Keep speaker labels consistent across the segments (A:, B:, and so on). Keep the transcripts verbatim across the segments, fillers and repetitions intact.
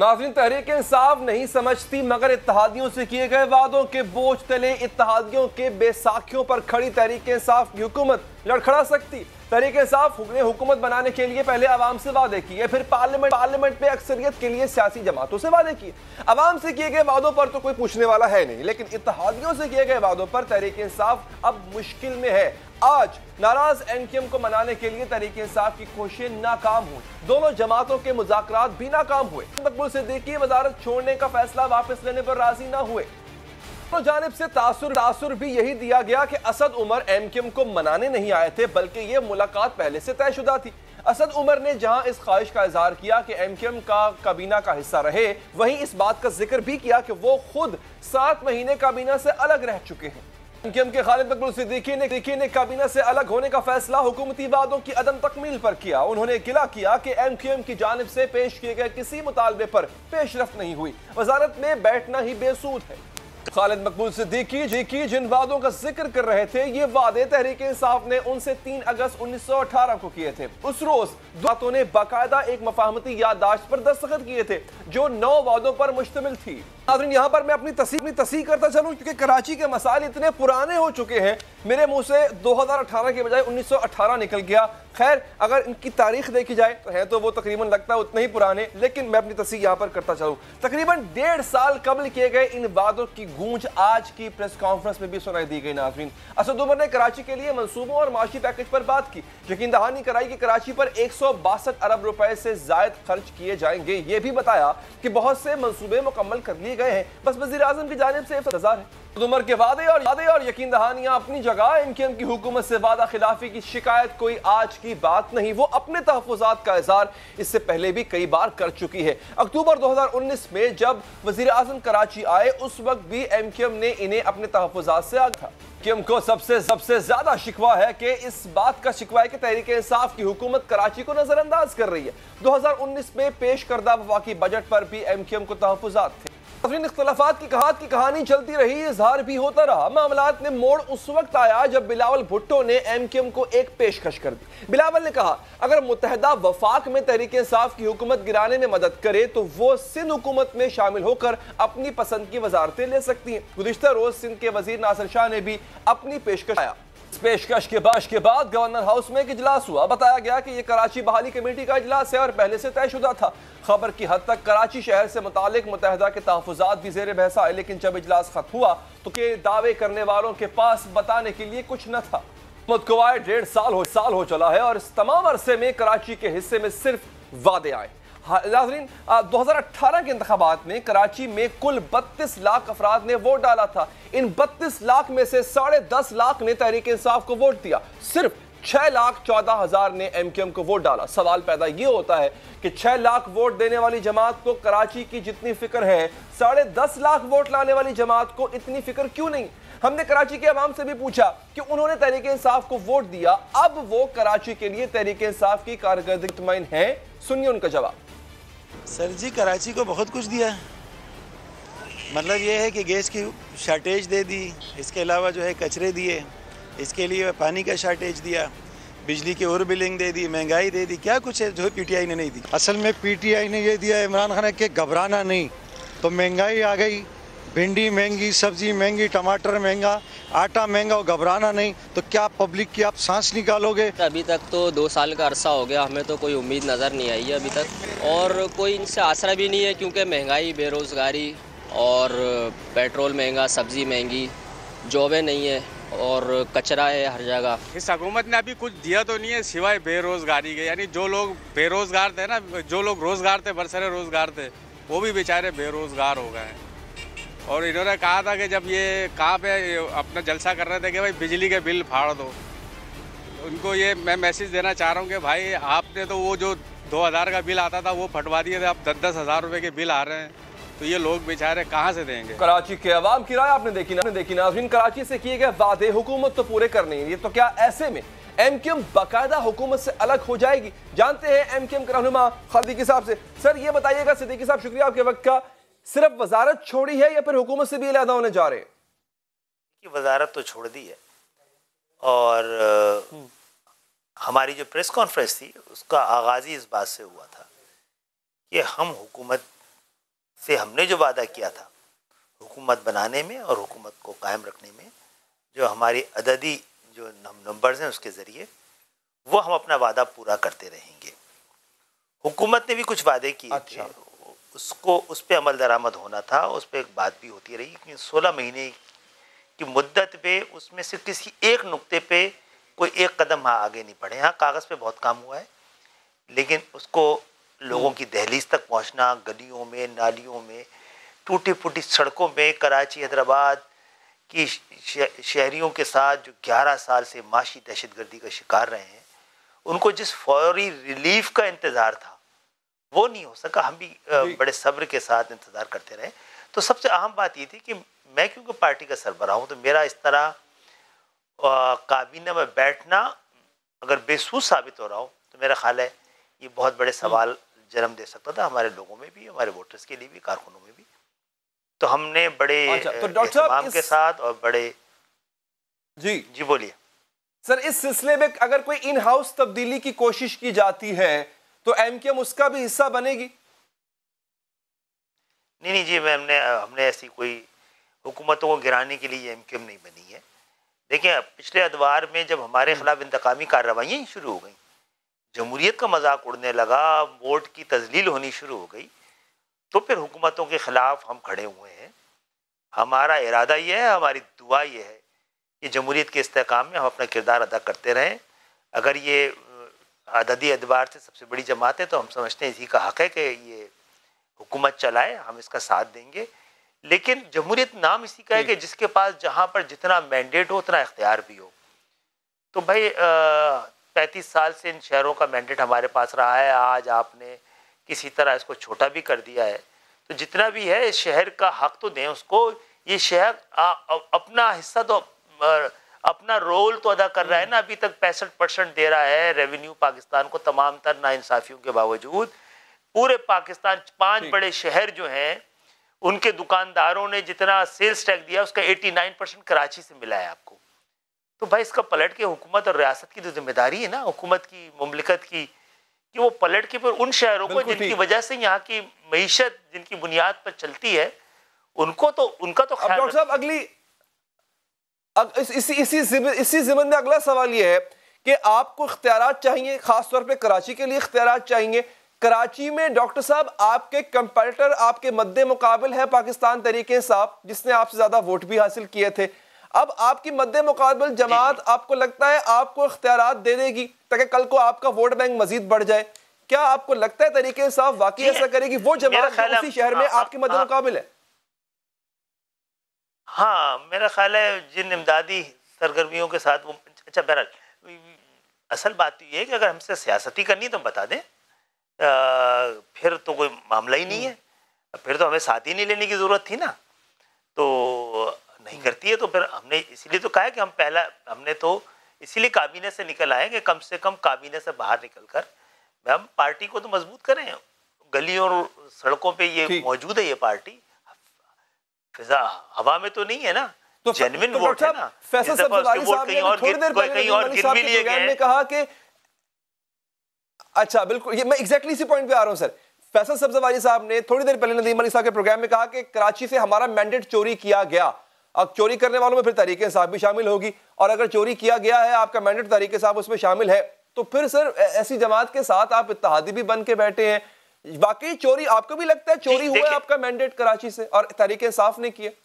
A: नाज़रीन, तहरीक इंसाफ नहीं समझती मगर इत्तेहादियों से किए गए वादों के बोझ तले इत्तेहादियों के बेसाखियों पर खड़ी तहरीक इंसाफ की हुकूमत लड़खड़ा सकती। तहरीक इंसाफ ने हुकूमत बनाने के लिए पहले आवाम से वादे किए, फिर पार्लियामेंट पार्लियामेंट में अक्सरियत के लिए सियासी जमातों से वादे किए। आवाम से किए गए वादों पर तो कोई पूछने वाला है नहीं, लेकिन इत्तेहादियों से किए गए वादों पर तहरीक इंसाफ अब मुश्किल में है। आज नाराज एमक्यूएम को मनाने के लिए तहरीक इंसाफ की कोशिशें नाकाम हुई। दोनों जमातों के मुज़ाकरात भी नाकाम हुए। मकबूल सिद्दीकी वजारत छोड़ने का फैसला वापस लेने पर राजी ना हुए। तो जानिब से तासुर तासुर भी यही दिया गया कि असद उमर एमक्यूएम को मनाने नहीं आए थे, बल्कि यह मुलाकात पहले से तयशुदा थी। असद उमर ने जहां इस ख्वाहिश का इजहार किया कि एमक्यूएम का काबीना का हिस्सा रहे, वहीं इस बात का जिक्र भी किया कि वो खुद सात महीने काबीना से अलग रह चुके हैं। एमक्यूएम के खालिद मकबूल सिद्दीकी ने ने काबीना से अलग होने का फैसला हुकूमती वादों की अदम तकमील पर किया। उन्होंने गिला किया कि एमक्यूएम की जानिब से पेश किए गए किसी मुतालबे पर पेशरफ्त नहीं हुई, वजारत में बैठना ही बेसूद है। खालिद मकबूल सिद्दीकी जी की जिन वादों का जिक्र कर रहे थे, ये वादे तहरीक इंसाफ ने उनसे तीन अगस्त उन्नीस सौ अठारह को किए थे। उस रोज बातों ने बाकायदा एक मफाहमती याददाश्त पर दस्तखत किए थे जो नौ वादों पर मुश्तमिल थी। नाज़रीन, यहाँ पर मैं अपनी तस्वीर तस्वीर करता चलूं क्योंकि कराची के मसाइल इतने पुराने हो चुके हैं, मेरे मुंह से दो हज़ार अठारह के बजाय उन्नीस सौ अठारह निकल गया। खैर, अगर इनकी तारीख देखी जाए तो है तो वो तकरीबन लगता है उतने ही पुराने, लेकिन मैं अपनी तस्वीर यहाँ पर करता चलूं। तकरीबन डेढ़ साल कबल किए गए इन वादों की गूंज आज की प्रेस कॉन्फ्रेंस में भी सुनाई दी गई। नाज़रीन, असद उमर ने कराची के लिए मंसूबों और माशी पैकेज पर बात की, यकीन दहानी कराई कि कराची पर एक सौ बासठ अरब रुपए से जायद खर्च किए जाएंगे। ये भी बताया कि बहुत से मंसूबे मुकम्मल कर लिए गए हैं, बस वज़ीर आज़म की जानिब से इंतजार है। उमर के वादे और वादे और यकीन दहानियां अपनी जगह, एमक्यूएम की हुकूमत से वादा खिलाफी की शिकायत कोई आज की बात नहीं। वो अपने तहफ़्फ़ुज़ात का इज़हार इससे पहले भी कई बार कर चुकी है। अक्टूबर दो हज़ार उन्नीस में जब वज़ीर आज़म कराची आए, उस वक्त भी एमक्यूएम ने इन्हें अपने तहफ़्फ़ुज़ात से आगा था। एमक्यूएम को सबसे सबसे ज्यादा शिकवा है कि इस बात का शिकवा है कि तहरीक इंसाफ की हुकूमत कराची को नजरअंदाज कर रही है। दो हज़ार उन्नीस में पेश करदा वफाकी बजट पर भी एमक्यूएम को तहफ़्फ़ुज़ात थे। इख्तिलाफात की कहात की कहानी चलती रही, इजहार भी होता रहा। मामलात में मोड़ उस वक्त आया जब बिलावल भुट्टो ने एमक्यूएम को एक पेशकश कर दी। बिलावल ने कहा, अगर मुत्तहदा वफाक में तहरीक इंसाफ की हुकूमत गिराने में मदद करे तो वो सिंध हुकूमत में शामिल होकर अपनी पसंद की वजारतें ले सकती हैं। गुज़िश्ता रोज सिंध के वजीर नासिर शाह ने भी अपनी पेशकश आया। इस पेशकश के बाद के बाद गवर्नर हाउस में एक इजलास हुआ। बताया गया कि यह कराची बहाली कमेटी का इजलास है और पहले से तयशुदा था। खबर की हद तक कराची शहर से मुतालिक मुत्तहदा के तहफ़्फ़ुज़ात भी ज़ेर बहस आए, लेकिन जब इजलास खत्म हुआ तो के दावे करने वालों के पास बताने के लिए कुछ न था। हुकूमत को आए डेढ़ साल हो साल हो चला है और इस तमाम अरसे में कराची के हिस्से में सिर्फ वादे आए। नाज़रीन, दो हज़ार अठारह के इंतखाबात में कराची में कुल बत्तीस लाख अफराद ने वोट डाला था। इन बत्तीस लाख में से साढ़े दस लाख ने तहरीक इंसाफ को वोट दिया। सिर्फ छह लाख चौदह हजार ने एमक्यूएम को वोट डाला। सवाल पैदा ये होता है कि छह लाख वोट देने वाली जमात को कराची की जितनी फिक्र है, साढ़े दस लाख वोट लाने वाली जमात को इतनी फिक्र क्यों नहीं? हमने कराची के अवाम से भी पूछा कि उन्होंने तहरीक इंसाफ को वोट दिया, अब वो कराची के लिए तहरीक इंसाफ की कारकर्दगी मुतमईन है। सुनिए उनका जवाब।
B: सर जी, कराची को बहुत कुछ दिया। मतलब ये है कि गैस की शार्टेज दे दी, इसके अलावा जो है कचरे दिए, इसके लिए पानी का शार्टेज दिया, बिजली की ओवर बिलिंग दे दी, महंगाई दे दी, क्या कुछ है जो पीटीआई ने नहीं दी।
C: असल में पीटीआई ने ये दिया इमरान खान के घबराना नहीं, तो महंगाई आ गई, भिंडी महंगी, सब्जी महंगी, टमाटर महंगा, आटा महंगा, और घबराना नहीं, तो क्या पब्लिक की आप सांस निकालोगे?
D: अभी तक तो दो साल का अरसा हो गया, हमें तो कोई उम्मीद नज़र नहीं आई है अभी तक, और कोई इनसे आसरा भी नहीं है, क्योंकि महंगाई, बेरोज़गारी और पेट्रोल महंगा, सब्ज़ी महंगी, जॉबें नहीं है और कचरा है हर जगह।
E: इस हुकूमत ने अभी कुछ दिया तो नहीं है सिवाय बेरोज़गारी के। यानी जो लोग बेरोज़गार थे ना, जो लोग रोज़गार थे, बरसरे रोज़गार थे, वो भी बेचारे बेरोज़गार हो गए हैं। और इन्होंने कहा था कि जब ये कहाँ पे अपना जलसा कर रहे थे कि भाई बिजली के बिल फाड़ दो, उनको ये मैं मैसेज देना चाह रहा हूँ कि भाई आपने तो वो जो दो हज़ार का बिल आता था वो फटवा दिए थे, अब दस दस हज़ार रुपये के बिल आ रहे हैं, तो ये लोग बेचारे कहाँ से देंगे?
A: कराची के अवाम की राय आपने देखी ना देखी नाज़रीन, कराची से किए गए वादे हुकूमत तो पूरे करने हैं, तो क्या ऐसे में एमक्यूएम बाकायदा हुकूमत से अलग हो जाएगी? जानते हैं एमक्यूएम के रहनुमा सिद्दीकी साहब से। सर ये बताइएगा, सिद्दीकी साहब शुक्रिया आपके वक्त का, सिर्फ वजारत छोड़ी है या फिर हुकूमत से भी अलहदा होने जा रहे हैं?
F: वजारत तो छोड़ दी है, और हमारी जो प्रेस कॉन्फ्रेंस थी उसका आगाज ही इस बात से हुआ था कि हम हुकूमत से हमने जो वादा किया था हुकूमत बनाने में और हुकूमत को कायम रखने में, जो हमारी अददी जो नंबर्स हैं उसके ज़रिए, वो हम अपना वादा पूरा करते रहेंगे। हुकूमत ने भी कुछ वादे किए
A: अच्छा।
F: थे, उसको उस पर अमल दरामद होना था, उस पर एक बात भी होती रही कि सोलह महीने की मुद्दत पे उसमें से किसी एक नुक्ते पे कोई एक कदम हाँ आगे नहीं बढ़े। हाँ, कागज़ पे बहुत काम हुआ है, लेकिन उसको लोगों की दहलीज तक पहुंचना, गलियों में, नालियों में, टूटी फूटी सड़कों में, कराची हैदराबाद की शहरियों के साथ जो ग्यारह साल से माशी दहशतगर्दी का शिकार रहे हैं, उनको जिस फौरी रिलीफ का इंतज़ार था वो नहीं हो सका। हम भी बड़े सब्र के साथ इंतज़ार करते रहे। तो सबसे अहम बात ये थी कि मैं क्योंकि पार्टी का सरबराह हूँ, तो मेरा इस तरह काबीना में बैठना अगर बेसूस साबित हो रहा हो तो मेरा ख्याल है ये बहुत बड़े सवाल जन्म दे सकता था हमारे लोगों में भी, हमारे वोटर्स के लिए भी, कारकुनों में भी। तो हमने बड़े
A: अच्छा, तो डॉक्टर साहब
F: के साथ और बड़े
A: जी
F: जी बोलिए
A: सर, इस सिलसिले में अगर कोई इन हाउस तब्दीली की कोशिश की जाती है तो एमक्यूएम उसका भी हिस्सा बनेगी?
F: नहीं नहीं जी, मैं हमने हमने ऐसी कोई हुकूमतों को गिराने के लिए एमक्यूएम नहीं बनी है। देखिए, पिछले अदवार में जब हमारे खिलाफ इंतकामी कार्रवाइयाँ शुरू हो गई, जमहूरियत का मजाक उड़ने लगा, वोट की तजलील होनी शुरू हो गई, तो फिर हुकूमतों के ख़िलाफ़ हम खड़े हुए हैं। हमारा इरादा ये है, हमारी दुआ ये है कि जमहूरियत के इस्तेहकाम में हम अपना किरदार अदा करते रहें। अगर ये अददी एतबार से सबसे बड़ी जमात है तो हम समझते हैं इसी का हक़ है कि ये हुकूमत चलाए, हम इसका साथ देंगे। लेकिन जमहूरियत नाम इसी का है कि जिसके पास जहाँ पर जितना मैंडेट हो उतना इख्तियार भी हो। तो भाई पैंतीस साल से इन शहरों का मैंडेट हमारे पास रहा है, आज आपने किसी तरह इसको छोटा भी कर दिया है, तो जितना भी है इस शहर का हक तो दें उसको। ये शहर आ, अपना हिस्सा तो अपना रोल तो अदा कर रहा है ना। अभी तक पैंसठ परसेंट दे रहा है रेवेन्यू पाकिस्तान को, तमाम तर नाइंसाफियों के बावजूद। पूरे पाकिस्तान पांच बड़े शहर जो हैं उनके दुकानदारों ने जितना सेल्स टैक्स दिया उसका नवासी परसेंट कराची से मिला है आपको। तो भाई इसका पलट के हुकूमत और रियासत की तो जिम्मेदारी है ना, हुकूमत की, मुमलिकत की, कि वो पलट के फिर उन शहरों को जिनकी वजह से यहाँ की मईशत जिनकी बुनियाद पर चलती है उनको तो उनका तो ख्याल।
A: डॉक्टर साहब, अगली अग, इस, इसी इसी इसी ज़िम्मन में अगला सवाल ये है कि आपको इख्तियारात चाहिए, खासतौर पे कराची के लिए इख्तियारात चाहिए। कराची में डॉक्टर साहब आपके कंपेटिटर, आपके मद्दे मुकाबिल है पाकिस्तान तहरीक इंसाफ, जिसने आपसे ज्यादा वोट भी हासिल किए थे। अब आपकी मद्दे मुकाबिल जमात, आपको लगता है आपको इख्तियारात दे देगी ताकि कल को आपका वोट बैंक मजीद बढ़ जाए? क्या आपको लगता है तहरीक इंसाफ वाकई ऐसा करेगी? वो जमात जो उसी शहर में आपके मद्दे मुकाबिल है।
F: हाँ, मेरा ख्याल है जिन इमदादी सरगर्मियों के साथ वो, अच्छा बहरहाल असल बात तो ये है कि अगर हमसे सियासती करनी तो हम बता दें, आ, फिर तो कोई मामला ही नहीं है, फिर तो हमें साथ ही नहीं लेने की ज़रूरत थी ना। तो नहीं करती है तो फिर हमने इसीलिए तो कहा है कि हम पहला हमने तो इसीलिए काबीने से निकल आए कि कम से कम काबीने से बाहर निकल कर हम पार्टी को तो मजबूत करें। गलियों और सड़कों पे ये मौजूद है, ये पार्टी फिजा हवा में तो नहीं है ना, तो जेन्युइन वोट है ना।
A: फैसल सब्ज़वारी साहब ने थोड़ी देर पहले प्रोग्राम में कहा कि अच्छा बिल्कुल, ये मैं एग्जैक्टली इसी पॉइंट पे आ रहा हूं सर। फैसल सब्ज़वारी साहब ने थोड़ी देर पहले नदीम अली साहब के प्रोग्राम में कहा कि कराची से हमारा मैंडेट चोरी किया गया। अब चोरी करने वालों में फिर तहरीक इंसाफ भी शामिल होगी, और अगर चोरी किया गया है, आपका मैंडेट तहरीक इंसाफ उसमें शामिल है, तो फिर सर ऐसी जमात के साथ आप इत्तेहादी भी बन के बैठे हैं। वाकई चोरी आपको भी लगता है चोरी हुआ है आपका मैंडेट कराची से और तहरीक इंसाफ ने किया?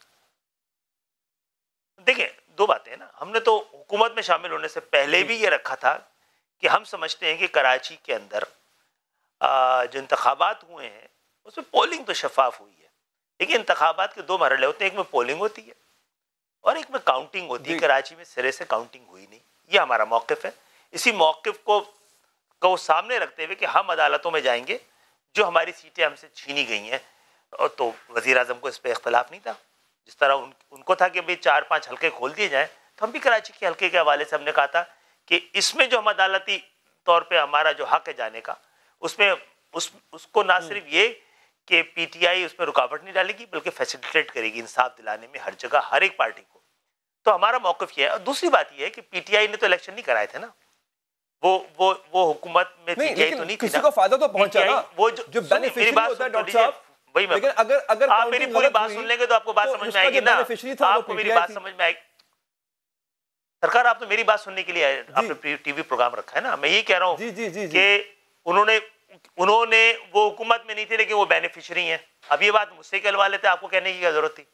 F: देखिए, दो बातें हैं ना। हमने तो हुकूमत में शामिल होने से पहले भी ये रखा था कि हम समझते हैं कि कराची के अंदर जो इंतखाबात हुए हैं उसमें पोलिंग तो शफाफ हुई है, लेकिन इंतखाबात के दो मरहले होते हैं, एक में पोलिंग होती है और एक में काउंटिंग होती है। कराची में सिरे से काउंटिंग हुई नहीं, ये हमारा मौक़िफ़ है। इसी मौक़िफ़ को को सामने रखते हुए कि हम अदालतों में जाएंगे, जो हमारी सीटें हमसे छीनी गई हैं, और तो वज़ीर आज़म को इस पर इख्तलाफ नहीं था। जिस तरह उन, उनको था कि भाई चार पांच हल्के खोल दिए जाएं, तो हम भी कराची के हल्के के हवाले से हमने कहा था कि इसमें जो हम अदालती तौर पे हमारा जो हक है जाने का, उसमें उस उसको ना सिर्फ ये कि पीटीआई उसमें रुकावट नहीं डालेगी बल्कि फैसिलिटेट करेगी इंसाफ दिलाने में हर जगह हर एक पार्टी को। तो हमारा मौक़िफ़ ये है। और दूसरी बात ये है कि पीटीआई ने तो इलेक्शन नहीं कराए थे ना, वो वो वो हुकूमत में पीटीआई तो नहीं थी,
A: किसी को फायदा तो पहुंचा ना।
F: वो जो
A: जो बेनिफिशियरी होता है डॉक्टर साहब,
F: वही मैं,
A: लेकिन अगर अगर
F: आप मेरी पूरी बात सुन लेंगे तो आपको बात समझ में आएगी ना, आपको मेरी बात समझ में आएगी। सरकार, आप तो मेरी बात सुनने के लिए आए, आपने टीवी प्रोग्राम रखा है ना। मैं ये कह रहा हूँ कि उन्होंने उन्होंने वो हुकूमत में नहीं थे लेकिन वो बेनिफिशियरी हैं। अब ये बात मुझसे कहलवा लेते, आपको कहने की क्या जरूरत थी?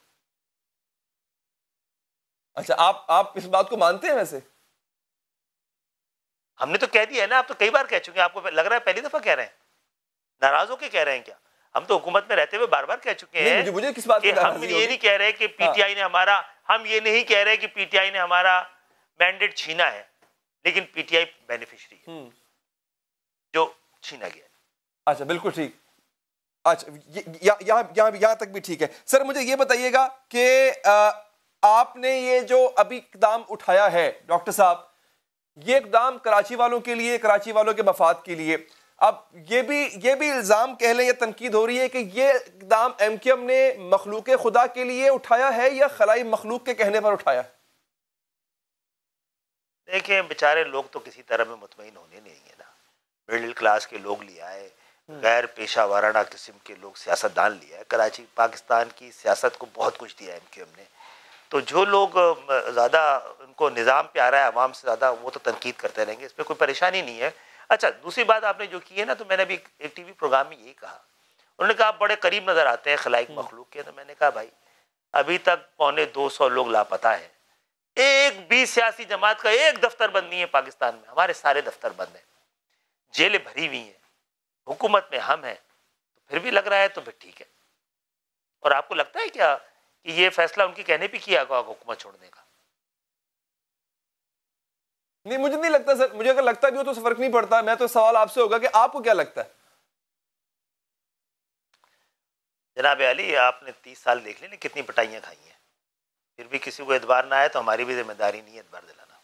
A: अच्छा, आप आप इस बात को मानते हैं? वैसे
F: हमने तो कह दिया है ना, आप तो कई बार कह चुके हैं। आपको लग रहा है पहली दफा कह रहे हैं? नाराज होके कह रहे हैं क्या? हम तो हुकूमत में रहते हुए बार बार कह चुके हैं।
A: मुझे, मुझे किस बात
F: कि हम ये नहीं कह रहे कि पीटीआई ने हमारा हम ये नहीं कह रहे कि पीटीआई ने हमारा मैंडेट छीना है, लेकिन पीटीआई बेनिफिशियरी है जो छीना गया।
A: अच्छा, बिल्कुल ठीक। अच्छा, यहाँ यहाँ यहाँ तक भी ठीक है। सर मुझे ये बताइएगा कि आपने ये जो अभी इक़दाम उठाया है डॉक्टर साहब, ये इक़दाम कराची वालों के लिए, कराची वालों के मफाद के लिए, अब ये भी ये भी इल्ज़ाम कह लें या तनकीद हो रही है कि ये इक़दाम एमक्यूएम ने मखलूक खुदा के लिए उठाया है या खलाई मखलूक के कहने पर उठाया?
F: देखिए, बेचारे लोग तो किसी तरह में मुतमईन होने नहीं है ना। मिडिल क्लास के लोग लिया है, गैर पेशा वाराना किस्म के लोग सियासतदान लिया है। कराची पाकिस्तान की सियासत को बहुत कुछ दिया है एमक्यूएम ने। तो जो लोग ज़्यादा उनको निज़ाम पे आ रहा है आवाम से ज़्यादा, वो तो तनकीद करते रहेंगे, इसमें कोई परेशानी नहीं है। अच्छा, दूसरी बात आपने जो की है ना, तो मैंने अभी एक टीवी प्रोग्राम में यही कहा, उन्होंने कहा आप बड़े करीब नज़र आते हैं खलाइक मखलूक के। तो मैंने कहा भाई, अभी तक पौने दो सौ लोग लापता है, एक भी सियासी जमात का एक दफ्तर बंद नहीं है पाकिस्तान में। हमारे सारे दफ्तर बंद हैं, जेलें भरी हुई हैं, हुकूमत में हम हैं, तो फिर भी लग रहा है तो फिर ठीक है। और आपको लगता है क्या कि ये फैसला उनके कहने पे किया होगा हुकूमत छोड़ने का?
A: नहीं, मुझे नहीं लगता सर। मुझे अगर लगता भी हो तो फर्क नहीं पड़ता। मैं तो सवाल आपसे होगा कि आपको क्या लगता है?
F: जनाब अली, आपने तीस साल देख लें कितनी पिटाइयां खाई हैं, फिर भी किसी को एतबार ना आए तो हमारी भी जिम्मेदारी नहीं है एतबार दिलाना।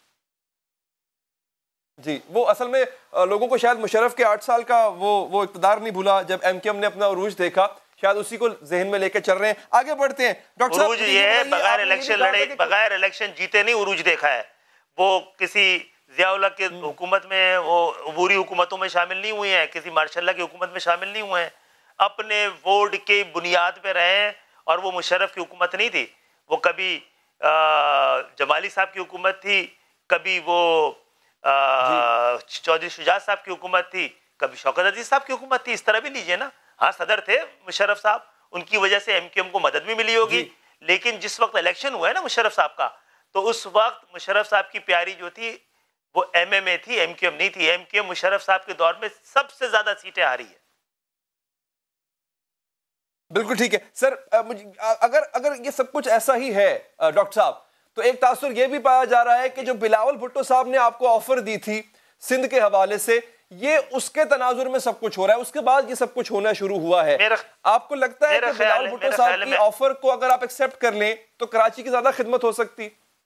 A: जी, वो असल में लोगों को शायद मुशर्रफ के आठ साल का वो वो इक़्तिदार नहीं भूला जब एमक्यूएम ने अपना उरूज देखा, शायद उसी को जहन में लेकर चल रहे हैं। आगे बढ़ते हैं डॉक्टर साहब।
F: उरूज ये है, बगैर इलेक्शन लड़े, बगैर इलेक्शन जीते नहीं उरूज देखा है। वो किसी ज़ियाउल हक की हुकूमत में, वो अबूरी हुकूमतों में शामिल नहीं हुए हैं, किसी मार्शल्ला की हुकूमत में शामिल नहीं हुए हैं, अपने वोट के बुनियाद पे रहे हैं। और वो मुशर्रफ की हुकूमत नहीं थी, वो कभी जमाली साहब की हुकूमत थी, कभी वो चौधरी शुजात साहब की हुकूमत थी, कभी शौकत अजीज साहब की हुकूमत थी। इस तरह भी लीजिए ना। हाँ, सदर थे मुशर्रफ साहब, उनकी वजह से एमक्यूएम को मदद भी मिली होगी, लेकिन जिस वक्त इलेक्शन हुआ है ना मुशर्रफ साहब का, तो उस वक्त मुशर्रफ साहब की प्यारी जो थी वो एमएमए थी, एमक्यूएम नहीं थी। एमक्यूएम मुशर्रफ साहब के दौर में सबसे ज्यादा सीटें हारी है।
A: बिल्कुल ठीक है सर। अगर अगर ये सब कुछ ऐसा ही है डॉक्टर साहब, तो एक तासुर ये भी पाया जा रहा है कि जो बिलावल भुट्टो साहब ने आपको ऑफर दी थी सिंध के हवाले से, ये उसके तनाजुर में सब कुछ हो रहा है, उसके बाद ये सब कुछ होना शुरू हुआ है। आपको लगता है कि बिलावल भुट्टो साहब की ऑफर को अगर आप एक्सेप्ट कर लें तो कराची की ज्यादा खिदमत हो सकती?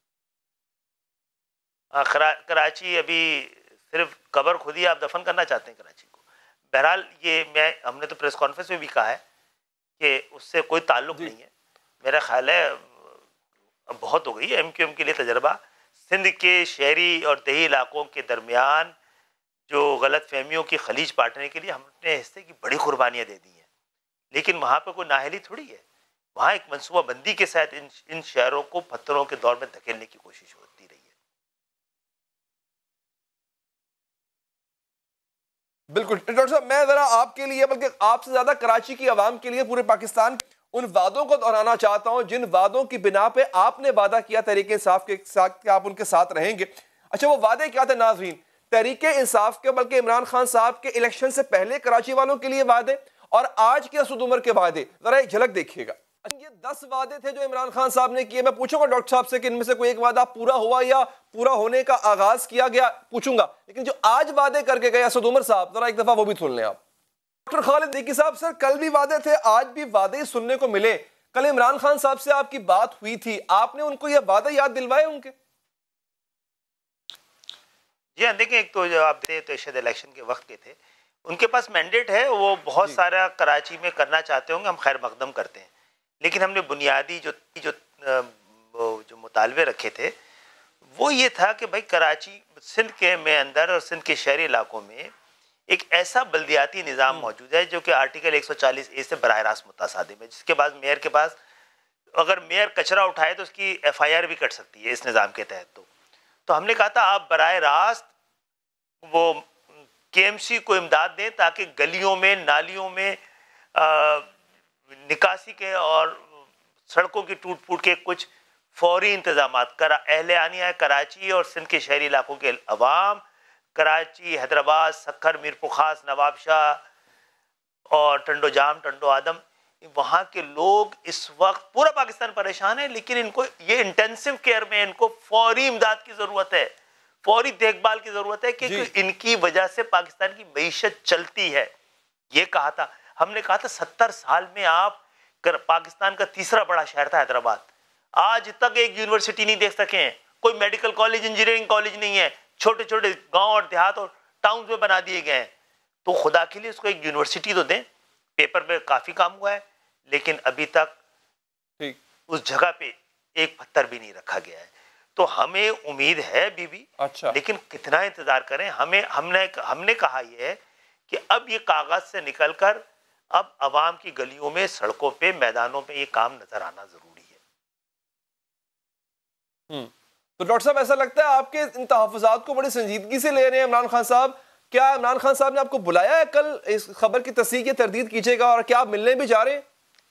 F: कराची अभी सिर्फ कबर खुद ही आप दफन करना चाहते हैं कराची को। बहरहाल ये मैं हमने तो प्रेस कॉन्फ्रेंस में भी कहा है कि उससे कोई ताल्लुक नहीं है। मेरा ख्याल है अब बहुत हो गई है एमक्यूएम के लिए तजर्बा। सिंध के शहरी और देही इलाकों के दरमियान जो गलत फहमियों की खलीज पाटने के लिए हमने हिस्से की बड़ी कुर्बानियाँ दे दी हैं, लेकिन वहाँ पर कोई नाहली थोड़ी है। वहाँ एक मनसूबा बंदी के साथ इन इन शहरों को पत्थरों के दौर में धकेलने की कोशिश होती रही है।
A: बिल्कुल डॉक्टर साहब, मैं जरा आपके लिए, बल्कि आपसे ज्यादा कराची की आवाम के लिए, पूरे पाकिस्तान उन वादों को दोहराना चाहता हूं जिन वादों की बिना पे आपने वादा किया तहरीक इंसाफ के साथ कि आप उनके साथ रहेंगे। अच्छा, वो वादे क्या थे नाज़रीन? तहरीक इंसाफ के, बल्कि इमरान खान साहब के इलेक्शन से पहले कराची वालों के लिए वादे और आज के असद उमर के वादे, जरा एक झलक देखिएगा। ये दस वादे थे जो इमरान खान साहब ने किए। मैं पूछूंगा डॉक्टर साहब से कि इनमें से कोई एक वादा पूरा हुआ या पूरा होने का आगाज किया गया, पूछूंगा। लेकिन जो आज वादे करके गए असद उमर साहब, जरा एक दफा वो भी सुन लें आप। डॉक्टर खालिद देखी साहब, सर कल भी वादे थे, आज भी वादे सुनने को मिले। कल इमरान खान साहब से आपकी बात हुई थी, आपने उनको ये वादे याद दिलवाए उनके?
F: जी हाँ, देखिए, एक तो जो आप थे तो शायद इलेक्शन के वक्त के थे, उनके पास मैंडेट है, वो बहुत सारा कराची में करना चाहते होंगे, हम खैर मकदम करते हैं। लेकिन हमने बुनियादी जो जो जो मुतालबे रखे थे वो ये था कि भाई कराची सिंध के में अंदर और सिंध के शहरी इलाकों में एक ऐसा बल्दियाती निज़ाम मौजूद है जो कि आर्टिकल एक सौ चालीस ए से बराह रास्त मुतासादिम है, जिसके बाद मेयर के पास अगर मेयर कचरा उठाए तो उसकी एफ आई आर भी कट सकती है इस निज़ाम के तहत। तो तो हमने कहा था आप बराह रास्त वो के एम सी को इमदाद दें ताकि गलियों में, नालियों में आ, निकासी के और सड़कों की टूट फूट के कुछ फौरी इंतजाम करा अहले आनिया कराची और सिंध के शहरी इलाकों के अवाम, कराची, हैदराबाद, सक्खर, मीरपुर खास, नवाबशाह और टंडो जाम, टंडो आदम, वहाँ के लोग इस वक्त पूरा पाकिस्तान परेशान है, लेकिन इनको ये इंटेंसिव केयर में इनको फौरी इमदाद की ज़रूरत है, फौरी देखभाल की ज़रूरत है, क्योंकि इनकी वजह से पाकिस्तान की मईशत चलती है। ये कहा था हमने, कहा था सत्तर साल में आप कर, पाकिस्तान का तीसरा बड़ा शहर था हैदराबाद, आज तक एक यूनिवर्सिटी नहीं देख सके हैं, कोई मेडिकल कॉलेज, इंजीनियरिंग कॉलेज नहीं है, छोटे छोटे गांव और देहात और टाउन में बना दिए गए हैं। तो खुदा के लिए उसको एक यूनिवर्सिटी तो दें। पेपर पे काफ़ी काम हुआ है, लेकिन अभी तक ठीक उस जगह पे एक पत्थर भी नहीं रखा गया है। तो हमें उम्मीद है बीबी, अच्छा, लेकिन कितना इंतज़ार करें। हमें हमने हमने कहा यह है कि अब ये कागज़ से निकलकर अब आवाम की गलियों में, सड़कों पे, मैदानों पे ये काम नजर आना जरूरी है।
A: हम्म तो डॉक्टर साहब, ऐसा लगता है आपके इन तहफ़्फ़ुज़ात को बड़ी संजीदगी से ले रहे हैं इमरान खान साहब। क्या इमरान खान साहब ने आपको बुलाया है कल इस खबर की तस्दीक या तरदीद कीजिएगा, और क्या आप मिलने भी जा रहे हैं?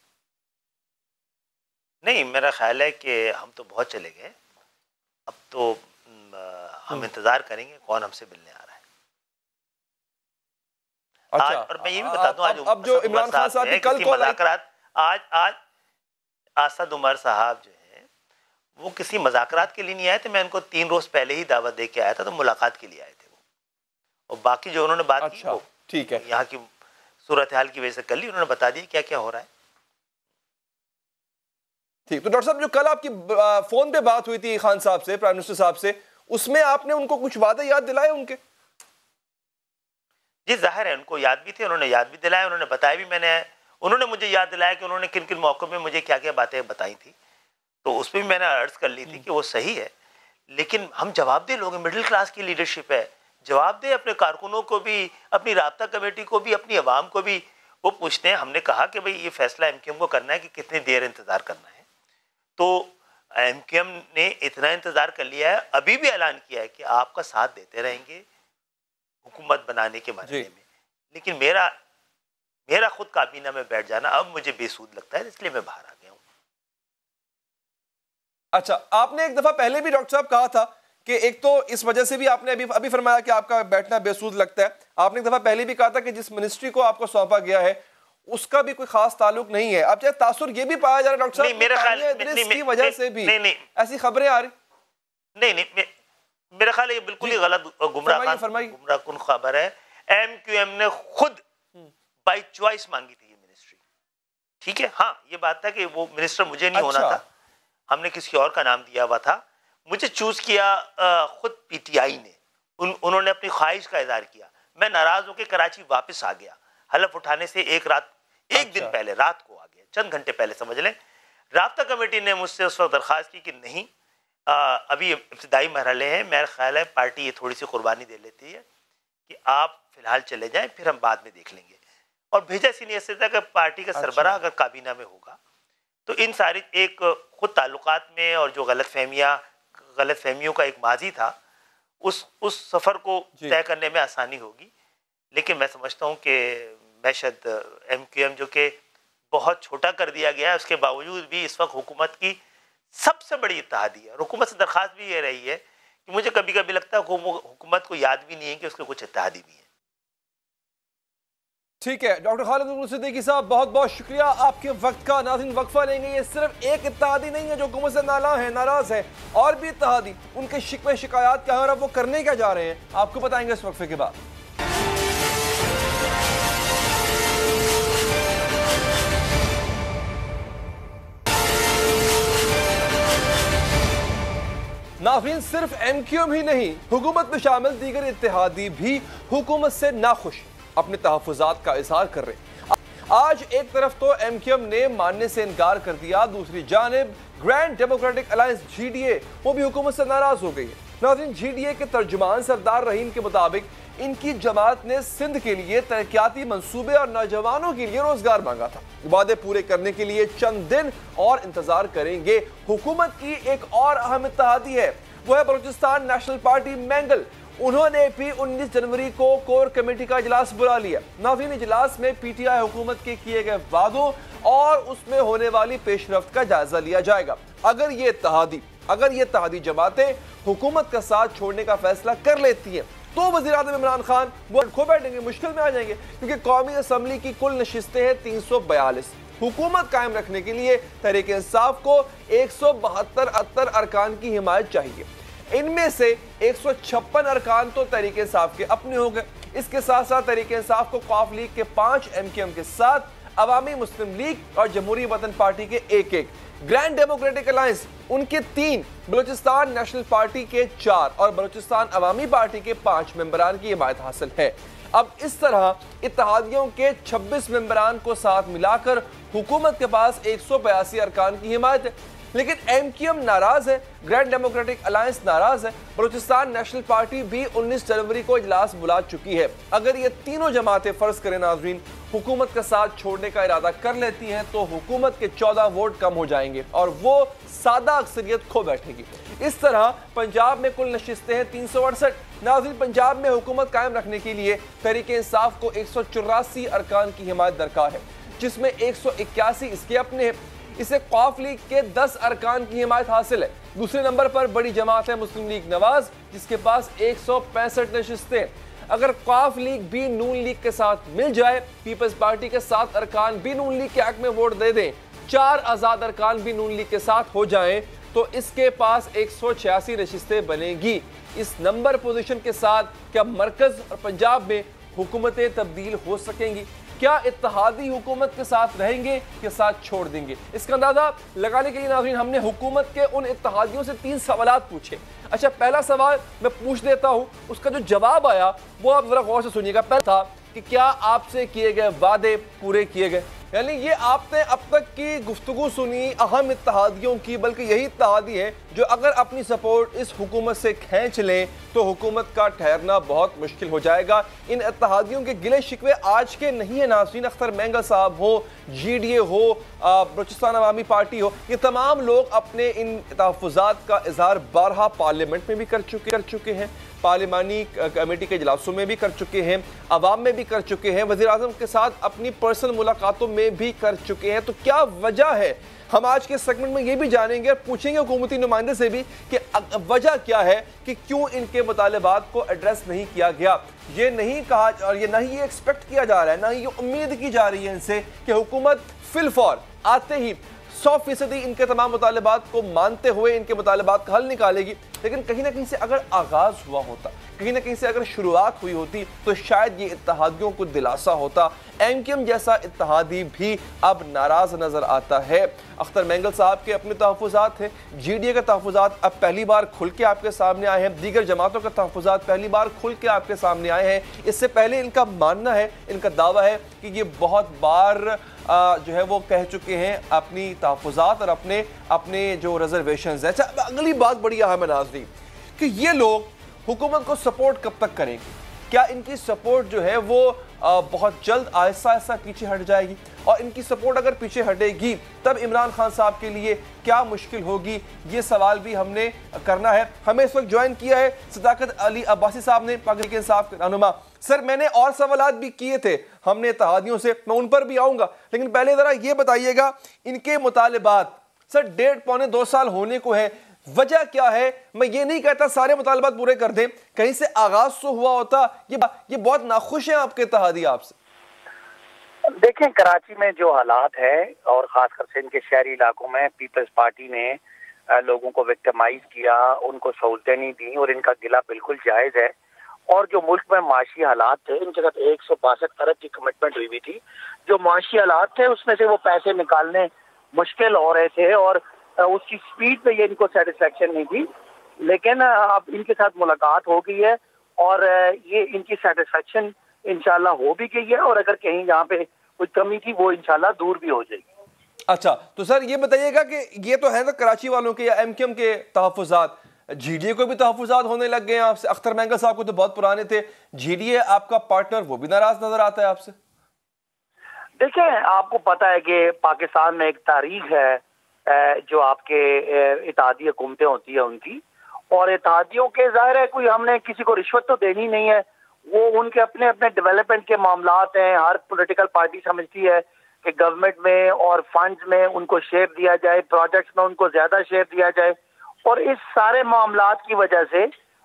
F: नहीं, मेरा ख्याल है कि हम तो बहुत चले गए, अब तो हम इंतजार करेंगे कौन हमसे मिलने आ रहा है।
A: अच्छा,
F: आज, और मैं ये भी बता दूं, आज
A: अब, अब जो इमरान खान साहब की कल
F: मुज़ाकरात, आज आज असद उमर साहब जो है वो किसी मुज़ाकरात के लिए नहीं आए थे। मैं उनको तीन रोज पहले ही दावत दे के आया था, तो मुलाकात के लिए आए थे वो, और बाकी जो उन्होंने बात
A: अच्छा,
F: की वो
A: ठीक है,
F: यहाँ की सूरत हाल की वजह से कर ली, उन्होंने बता दिया क्या क्या हो रहा है।
A: ठीक। तो डॉक्टर साहब, जो कल आपकी फोन पे बात हुई थी खान साहब से, प्राइम मिनिस्टर साहब से, उसमें आपने उनको कुछ वादे याद दिलाए उनके?
F: जी, जाहिर है उनको याद भी थे, उन्होंने याद भी दिलाया, उन्होंने बताया भी। मैंने उन्होंने मुझे याद दिलाया कि उन्होंने किन किन मौक़ों में मुझे क्या क्या बातें बताई थी, तो उसमें भी मैंने अर्ज कर ली थी कि वो सही है, लेकिन हम जवाबदेह लोग हैं, मिडिल क्लास की लीडरशिप है, जवाबदेह अपने कारकुनों को भी, अपनी राब्ता कमेटी को भी, अपनी आवाम को भी वो पूछते हैं। हमने कहा कि भाई ये फैसला एम क्यू एम को करना है कि कितनी देर इंतज़ार करना है, तो एम क्यू एम ने इतना इंतज़ार कर लिया है, अभी भी ऐलान किया है कि आपका साथ देते रहेंगे हुकूमत बनाने के मसले में, लेकिन मेरा मेरा खुद काबीना में बैठ जाना अब मुझे बेसूद लगता है, इसलिए मैं बाहर आ गया हूँ।
A: अच्छा, आपने एक दफ़ा पहले भी डॉक्टर साहब कहा था कि एक तो इस वजह से भी आपने अभी अभी फरमाया कि आपका बैठना बेसूद लगता है, आपने एक दफ़ा पहले भी कहा था कि जिस मिनिस्ट्री को आपको सौंपा गया है उसका भी कोई खास ताल्लुक नहीं है। अब चाहे तासुर ये भी पाया जा रहा है डॉक्टर साहब,
F: मेरे ख्याल
A: की वजह से भी नहीं, नहीं, ऐसी खबरें आ रही।
F: नहीं नहीं, मेरा ख्याल है ये बिल्कुल ही गलत गुमराह गुमराह कुन खबर है। एम क्यू एम ने खुद बाई चॉइस मांगी थी ये मिनिस्ट्री, ठीक है। हाँ, ये बात था कि वो मिनिस्टर मुझे नहीं अच्छा। होना था, हमने किसी और का नाम दिया हुआ था, मुझे चूज किया आ, खुद पी टी आई ने, उन, उन्होंने अपनी ख्वाहिश का इजहार किया। मैं नाराज होकर कराची वापस आ गया, हलफ उठाने से एक रात एक अच्छा। दिन पहले रात को आ गया, चंद घंटे पहले समझ लें। राब्ता कमेटी ने मुझसे उस वक्त दरख्वास्त की कि नहीं, आ, अभी इब्तिदाई मरहले हैं, मेरा ख्याल है पार्टी ये थोड़ी सी कुर्बानी दे लेती है कि आप फिलहाल चले जाएं, फिर हम बाद में देख लेंगे। और भेजा सीनियर से था कि पार्टी का अच्छा। सरबराह अगर काबीना में होगा तो इन सारी एक खुद ताल्लुकात में और जो गलत फहमियाँ गलत फहमियों का एक माजी था, उस उस सफ़र को तय करने में आसानी होगी। लेकिन मैं समझता हूँ कि मैशद एम क्यू एम जो कि बहुत छोटा कर दिया गया है, उसके बावजूद भी इस वक्त हुकूमत की सबसे बड़ी इत्तेहादी है। हुकूमत से दरख्वास्त भी ये रही है कि मुझे कभी कभी लगता है हुकूमत को याद भी नहीं है कि उसके कुछ इत्तेहादी भी है।
A: ठीक है डॉक्टर खालिद सिद्दीकी साहब, बहुत बहुत शुक्रिया आपके वक्त का। नाज़रीन, वक्फा लेंगे। ये सिर्फ एक इत्तेहादी नहीं है जो हुकूमत से नाला है, नाराज है, और भी इत्तेहादी उनके शिकवे शिकायत क्या है और अब वो करने क्या जा रहे हैं, आपको बताएंगे इस वक्फे के बाद। नाज़रीन, सिर्फ एम क्यू एम ही नहीं, हुकूमत में शामिल दीगर इत्तेहादी भी हुकूमत से नाखुश अपने तहफ़्फ़ुज़ात का इज़हार कर रहे। आज एक तरफ तो एम क्यू एम ने मानने से इनकार कर दिया, दूसरी जानिब grand democratic alliance G D A वो भी हुकूमत से नाराज हो गई है। नाज़रीन, जी डी ए के तर्जुमान सरदार रहीम के मुताबिक इनकी जमात ने सिंध के लिए तरक्याती मंसूबे और नौजवानों के लिए रोजगार मांगा था। वादे पूरे करने के लिए चंद दिन और इंतजार करेंगे। हुकूमत की एक और अहम इत्तेहादी है, वो है बलूचिस्तान नेशनल पार्टी मैंगल। उन्होंने भी उन्नीस जनवरी को कोर कमेटी का इजलास बुला लिया। नाज़रीन, इजलास में पीटीआई हुकूमत के किए गए वादों और उसमें होने वाली पेशरफ्त का जायजा लिया जाएगा। अगर ये इत्तेहादी अगर ये इत्तेहादी जमातें हुकूमत का साथ छोड़ने का फैसला कर लेती हैं तो वज़ीर आज़म इमरान खान वो खो बैठेंगे, मुश्किल में आ जाएंगे, क्योंकि कौमी असम्बली की कुल नशिस्तें हैं तीन सौ बयालीस। हुकूमत कायम रखने के लिए तहरीक इंसाफ को एक सौ बहत्तर अत्तर अरकान की हिमायत चाहिए। इनमें से एक सौ छप्पन अरकान तो तहरीक इंसाफ के अपने हो गए। इसके साथ साथ तहरीक इंसाफ को कौफ लीग के पांच, एम क्यू एम के सात, अवामी मुस्लिम लीग और जमहूरी वतन पार्टी के एक एक, ग्रैंड डेमोक्रेटिक अलायंस उनके तीन, बलूचिस्तान नेशनल पार्टी के चार और बलूचिस्तान अवामी पार्टी के पांच मेंबरान की हिमायत हासिल है। अब इस तरह इत्तेहादियों के छब्बीस मेंबरान को साथ मिलाकर हुकूमत के पास एक सौ बयासी अरकान की हिमायत है। लेकिन एम क्यू एम नाराज है, ग्रैंड डेमोक्रेटिक अलायंस नाराज है, बलूचिस्तान नेशनल पार्टी भी उन्नीस जनवरी को इजलास बुला चुकी है। अगर ये तीनों जमातें फर्ज करें नाजरीन हुकूमत का साथ छोड़ने का इरादा कर लेती हैं तो हुकूमत के चौदह वोट कम हो जाएंगे और वो सादा अक्सरियत खो बैठेगी। इस तरह पंजाब में कुल नशिस्तें हैं तीन सौ अड़सठ। नाज़रीन, पंजाब में हुकूमत कायम रखने के लिए तहरीक इंसाफ को एक सौ चौरासी अरकान की हिमायत दरकार है, जिसमें एक सौ इक्यासी इसके अपने हैं। इसे कौफ लीग के दस अरकान की हिमायत हासिल है। दूसरे नंबर पर बड़ी जमात है मुस्लिम लीग नवाज, जिसके पास एक सौ पैंसठ नशिस्तें। अगर कौफ लीग भी नून लीग के साथ मिल जाए, पीपल्स पार्टी के सात अरकान भी नून लीग के हक में वोट दे दें, चार आज़ाद अरकान भी नून लीग के साथ हो जाएं, तो इसके पास एक सौ छियासी नशिस्तें बनेगी। इस नंबर पोजीशन के साथ क्या मरकज और पंजाब में हुकूमतें तब्दील हो सकेंगी? क्या इत्तेहादी हुकूमत के साथ रहेंगे या साथ छोड़ देंगे? इसका अंदाजा लगाने के लिए नाज़रीन हमने हुकूमत के उन इत्तेहादियों से तीन सवालात पूछे। अच्छा, पहला सवाल मैं पूछ देता हूं, उसका जो जवाब आया वो आप जरा गौर से सुनिएगा। पहला था कि क्या आपसे किए गए वादे पूरे किए गए? यानी ये आपने अब तक की गुफ्तगू सुनी अहम इत्तेहादियों की, बल्कि यही इत्तेहादी है जो अगर अपनी सपोर्ट इस हुकूमत से खींच लें तो हुकूमत का ठहरना बहुत मुश्किल हो जाएगा। इन इत्तेहादियों के गिले शिकवे आज के नहीं है नाज़रीन। अख्तर मैंगल साहब हो, जी डी ए हो, बलूचिस्तान अवामी पार्टी हो, ये तमाम लोग अपने इन तहफ़्फ़ुज़ात का इज़हार बारहा पार्लियामेंट में भी कर चुके कर चुके हैं, पार्लिमानी कमेटी के इजलासों में भी कर चुके हैं, अवाम में भी कर चुके हैं, वज़ीर आज़म के साथ अपनी पर्सनल मुलाकातों में भी कर चुके हैं। तो क्या वजह है? हम आज के सेगमेंट में ये भी जानेंगे और पूछेंगे हुकूमती नुमाइंदे से भी कि वजह क्या है कि क्यों इनके मुतालबात को एड्रेस नहीं किया गया। ये नहीं कहा और ये नहीं ये एक्सपेक्ट किया जा रहा है, ना ही ये उम्मीद की जा रही है इनसे कि हुकूमत फिलफौर आते ही सौ फीसदी इनके तमाम मुतालबात को मानते हुए इनके मुतालबात का हल निकालेगी। लेकिन कहीं ना कहीं से अगर आगाज हुआ होता, कहीं ना कहीं से अगर शुरुआत हुई होती तो शायद ये इत्तेहादियों को दिलासा होता। एम क्यू एम जैसा इत्तेहादी भी अब नाराज नजर आता है। अख्तर मैंगल साहब के अपने तहफ़्फ़ुज़ात थे, जी डी ए के तहफ़्फ़ुज़ात अब पहली बार खुल के आपके सामने आए हैं, दीगर जमातों के तहफ़्फ़ुज़ात पहली बार खुल के आपके सामने आए हैं। इससे पहले इनका मानना है, इनका दावा है कि ये बहुत बार आ, जो है वो कह चुके हैं अपनी तहफ़्फ़ुज़ात और अपने अपने जो रिजर्वेशंस हैं। अच्छा, अगली बात बड़ी अहम है नाज़रीन कि ये लोग हुकूमत को सपोर्ट कब तक करेंगे? क्या इनकी सपोर्ट जो है वो आ, बहुत जल्द आहिस्ता आहिस्ता पीछे हट जाएगी? और इनकी सपोर्ट अगर पीछे हटेगी तब इमरान खान साहब के लिए क्या मुश्किल होगी? ये सवाल भी हमने करना है। हमें इस वक्त ज्वाइन किया है सदाकत अली अब्बासी साहब ने, पाकिस्तान इंसाफ के रहनुमा। सर, मैंने और सवालात भी किए थे हमने इत्तेहादियों से, मैं उन पर भी आऊँगा, लेकिन पहले ज़रा ये बताइएगा इनके मुतालबात सर डेढ़ पौने दो साल होने को है, वजह क्या है? मैं ये नहीं कहता सारे मुतालबात पूरे कर दें, कहीं से आगाज तो हुआ होता। ये ये बहुत नाखुश हैं आपके इत्तेहादी आपसे।
G: देखें, कराची में जो हालात है और खासकर सिंध के शहरी इलाकों में पीपल्स पार्टी ने लोगों को विक्टिमाइज किया, उनको सहूलतें नहीं दी और इनका गिला बिल्कुल जायज है। और जो मुल्क में माशी हालात थे, इनके साथ एक सौ बासठ अरब की कमिटमेंट हुई हुई थी, जो माशी हालात थे उसमें से वो पैसे निकालने मुश्किल हो रहे थे और उसकी स्पीड पे ये इनको सेटिस्फेक्शन नहीं थी। लेकिन अब इनके साथ मुलाकात हो गई है और ये इनकी सेटिस्फेक्शन इंशाल्लाह हो भी गई है और अगर कहीं यहाँ पे कोई कमी थी वो इंशाल्लाह दूर भी हो जाएगी।
A: अच्छा, तो सर ये बताइएगा कि ये तो है ना कराची वालों के या एम क्यू एम के तहफ़्फ़ुज़ात, जीडीए को भी तहफुजात होने लग गए हैं आपसे। अख्तर मेंगल साहब को तो बहुत पुराने थे, जीडीए आपका पार्टनर वो भी नाराज नजर आता है आपसे।
G: देखिए, आपको पता है कि पाकिस्तान में एक तारीख है जो आपके इत्तेहादी हुकूमतें होती है उनकी, और इत्तेहादियों के जाहिर है कोई हमने किसी को रिश्वत तो देनी नहीं है, वो उनके अपने अपने डेवलपमेंट के मामलात हैं। हर पॉलिटिकल पार्टी समझती है कि गवर्नमेंट में और फंड्स में उनको शेयर दिया जाए, प्रोजेक्ट्स में उनको ज्यादा शेयर दिया जाए, और इस सारे मामलात की वजह से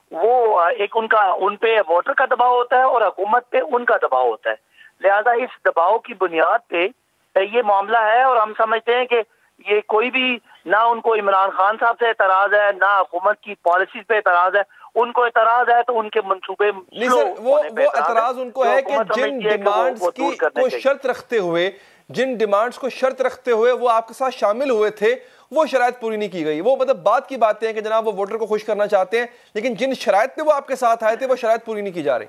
G: वो एक उनका उन पे वोटर का दबाव होता है और हुकूमत पे उनका दबाव होता है। लिहाजा इस दबाव की बुनियाद पे ये मामला है, और हम समझते हैं कि ये कोई भी ना उनको इमरान खान साहब से एतराज है ना हुकूमत की पॉलिसीज पे एतराज है। उनको एतराज है तो उनके मंसूबे
A: नहीं सर, वो वो एतराज उनको है कि जिन डिमांड्स की को शर्त रखते हुए जिन डिमांड्स को शर्त रखते हुए वो आपके साथ शामिल हुए थे वो शराइत पूरी नहीं की गई। वो मतलब बात की बातें हैं कि जनाब वो वोटर को खुश करना चाहते हैं, लेकिन जिन शराइत पे वो आपके साथ आए थे वो शराइत पूरी नहीं की जा रही।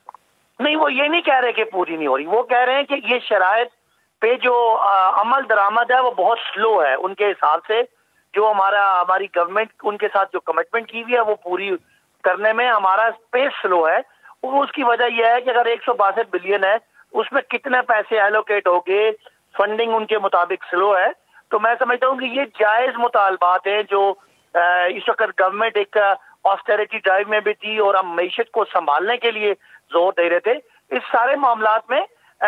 G: नहीं, वो ये नहीं कह रहे कि पूरी नहीं हो रही, वो कह रहे हैं कि ये शराइत पे जो आ, अमल दरामद है वो बहुत स्लो है उनके हिसाब से। जो हमारा हमारी गवर्नमेंट उनके साथ जो कमिटमेंट की हुई है वो पूरी करने में हमारा पेस स्लो है। वो उसकी वजह यह है कि अगर एक सौ बासठ बिलियन है उसमें कितने पैसे एलोकेट हो गए, फंडिंग उनके मुताबिक स्लो है। तो मैं समझता हूँ कि ये जायज मुतालबात है जो इस वक्त गवर्नमेंट एक ऑस्टेरिटी ड्राइव में भी थी और हम मईशत को संभालने के लिए जोर दे रहे थे। इस सारे मामलात में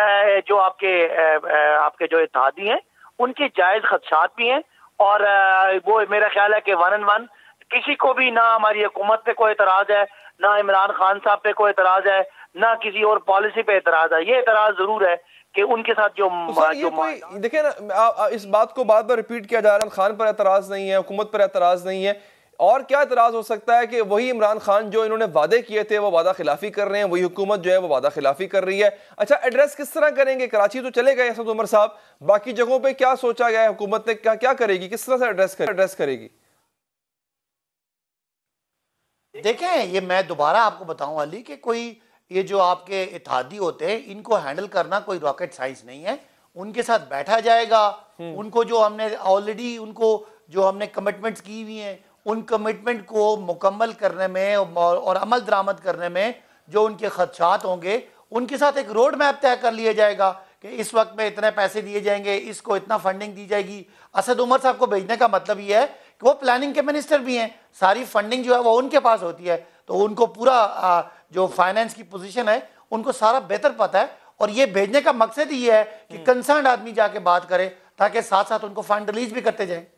G: जो आपके आपके जो इत्तेहादी हैं उनके जायज खदशात भी हैं, और वो मेरा ख्याल है कि वन एंड वन किसी को भी ना हमारी हुकूमत पे कोई एतराज है, ना इमरान खान साहब पे कोई एतराज है, ना किसी और पॉलिसी पे एतराज है। ये एतराज जरूर है कि उनके साथ जो
A: तो ये कोई देखिए ना, आ, आ, इस बात को बार बार रिपीट किया जा रहा है, खान पर एतराज नहीं है, हुकूमत पर एतराज नहीं है, और क्या एतराज हो सकता है कि वही इमरान खान जो इन्होंने वादे किए थे वो वादा खिलाफी कर रहे हैं, वही हुकूमत जो है वो वादा खिलाफी कर रही है। अच्छा, एड्रेस किस तरह करेंगे? कराची तो चले गए असद उमर साहब, बाकी जगहों पे क्या सोचा गया है, हुकूमत ने क्या क्या करेगी, किस तरह से एड्रेस कर, एड्रेस करेगी?
H: देखें, ये मैं दोबारा आपको बताऊं अली कि कोई ये जो आपके इत्तेहादी होते हैं इनको हैंडल करना कोई रॉकेट साइंस नहीं है। उनके साथ बैठा जाएगा, उनको जो हमने ऑलरेडी उनको जो हमने कमिटमेंट्स की हुई हैं उन कमिटमेंट को मुकम्मल करने में और अमल दरामद करने में जो उनके खदशात होंगे उनके साथ एक रोड मैप तय कर लिया जाएगा कि इस वक्त में इतने पैसे दिए जाएंगे, इसको इतना फंडिंग दी जाएगी। असद उमर साहब को भेजने का मतलब ये है कि वो प्लानिंग के मिनिस्टर भी हैं, सारी फंडिंग जो है वो उनके पास होती है, तो उनको पूरा जो फाइनेंस की पोजीशन है उनको सारा बेहतर पता है। और ये भेजने का मकसद ये है कि कंसर्न आदमी जाके बात करे ताकि साथ साथ उनको फंड रिलीज भी करते जाएं।